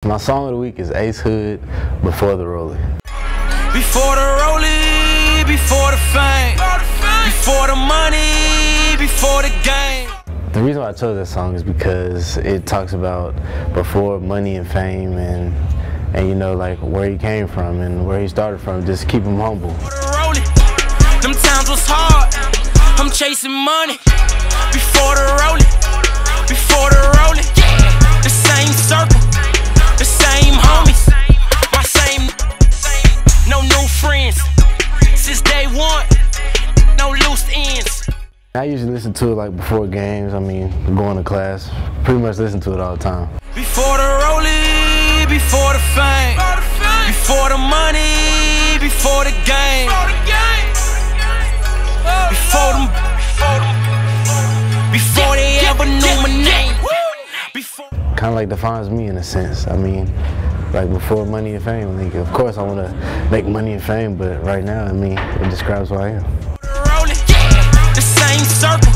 My song of the week is Ace Hood, Before the Rollie. Before the rollie, before the fame, before the money, before the game. The reason why I chose that song is because it talks about before money and fame and you know, like where he came from and where he started from, just keep him humble. Them times was hard, I'm chasing money. Before the rollie, before the rollie, the same circle, the same homies, my same, no new friends, since day one, no loose ends. I usually listen to it like before games, I mean, going to class, pretty much listen to it all the time. Before the rollie, before the fame, before the money, before the game, before they ever knew my name. Kind of like defines me in a sense. I mean, like before money and fame, like, of course I want to make money and fame, but right now, I mean, it describes who I am. The same circle.